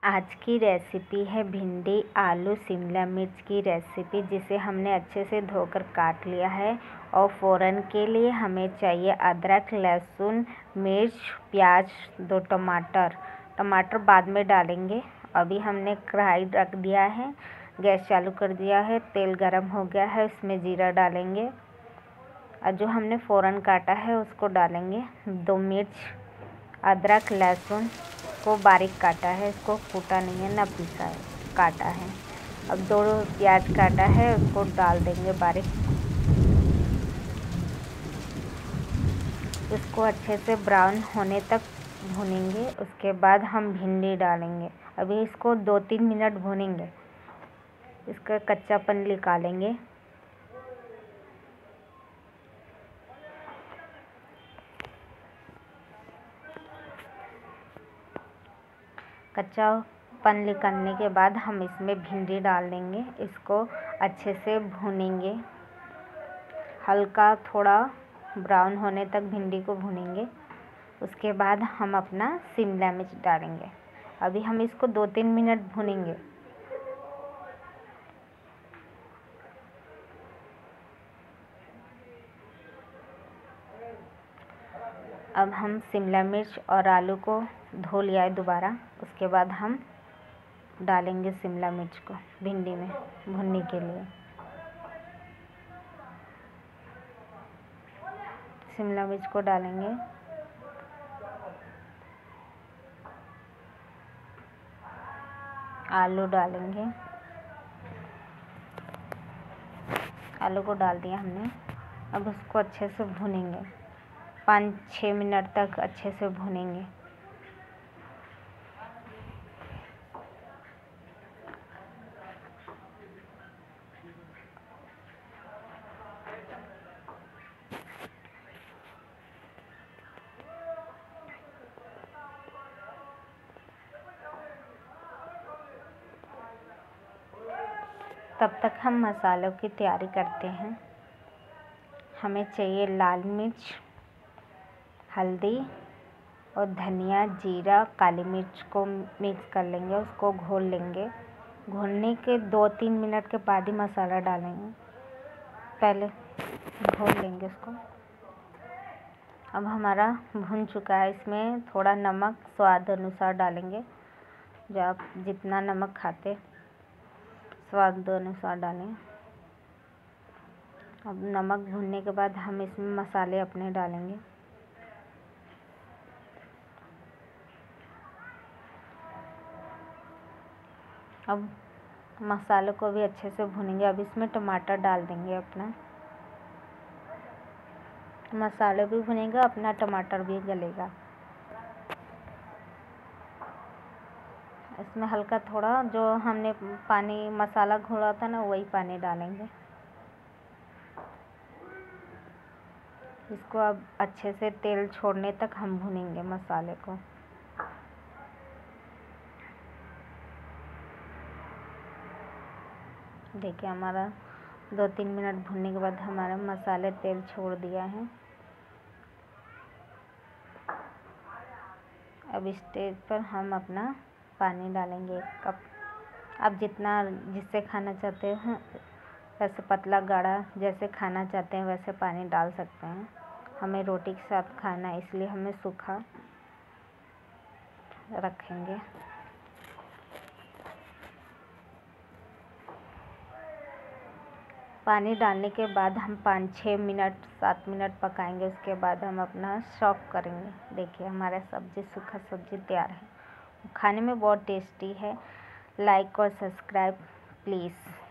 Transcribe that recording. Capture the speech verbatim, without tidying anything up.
आज की रेसिपी है भिंडी आलू शिमला मिर्च की रेसिपी, जिसे हमने अच्छे से धोकर काट लिया है। और फ़ौरन के लिए हमें चाहिए अदरक, लहसुन, मिर्च, प्याज, दो टमाटर। टमाटर बाद में डालेंगे। अभी हमने कढ़ाई रख दिया है, गैस चालू कर दिया है, तेल गरम हो गया है, उसमें जीरा डालेंगे और जो हमने फ़ौरन काटा है उसको डालेंगे। दो मिर्च, अदरक, लहसुन को बारीक काटा है, इसको कूटा नहीं है ना पीसा है, काटा है। अब दो प्याज काटा है उसको डाल देंगे बारीक। इसको अच्छे से ब्राउन होने तक भूनेंगे। उसके बाद हम भिंडी डालेंगे। अभी इसको दो तीन मिनट भूनेंगे, इसका कच्चापन निकालेंगे। कच्चापन निकालने के बाद हम इसमें भिंडी डाल देंगे। इसको अच्छे से भूनेंगे, हल्का थोड़ा ब्राउन होने तक भिंडी को भूनेंगे। उसके बाद हम अपना शिमला मिर्च डालेंगे। अभी हम इसको दो तीन मिनट भूनेंगे। अब हम शिमला मिर्च और आलू को धो लिया है दोबारा। उसके बाद हम डालेंगे शिमला मिर्च को भिंडी में भुनने के लिए। शिमला मिर्च को डालेंगे, आलू डालेंगे। आलू को डाल दिया हमने। अब उसको अच्छे से भूनेंगे, पाँच छः मिनट तक अच्छे से भूनेंगे। तब तक हम मसालों की तैयारी करते हैं। हमें चाहिए लाल मिर्च, हल्दी और धनिया, जीरा, काली मिर्च को मिक्स कर लेंगे, उसको घोल लेंगे। घोलने के दो तीन मिनट के बाद ही मसाला डालेंगे, पहले घोल लेंगे उसको। अब हमारा भुन चुका है। इसमें थोड़ा नमक स्वाद अनुसार डालेंगे, जो आप जितना नमक खाते स्वाद अनुसार डालें। अब नमक भुनने के बाद हम इसमें मसाले अपने डालेंगे। अब मसालों को भी अच्छे से भुनेंगे। अब इसमें टमाटर डाल देंगे अपना। मसाले भी भुनेगा, अपना टमाटर भी गलेगा। इसमें हल्का थोड़ा जो हमने पानी मसाला घोला था ना, वही पानी डालेंगे। इसको अब अच्छे से तेल छोड़ने तक हम भुनेंगे मसाले को। देखिए हमारा दो तीन मिनट भुनने के बाद हमारा मसाले तेल छोड़ दिया है। अब इस स्टेज पर हम अपना पानी डालेंगे, एक कप। आप जितना जिससे खाना चाहते हैं, वैसे पतला गाढ़ा जैसे खाना चाहते हैं वैसे पानी डाल सकते हैं। हमें रोटी के साथ खाना है, इसलिए हमें सूखा रखेंगे। पानी डालने के बाद हम पाँच छः मिनट सात मिनट पकाएंगे। उसके बाद हम अपना सर्व करेंगे। देखिए हमारा सब्ज़ी सूखा सब्ज़ी तैयार है, खाने में बहुत टेस्टी है। लाइक और सब्सक्राइब प्लीज़।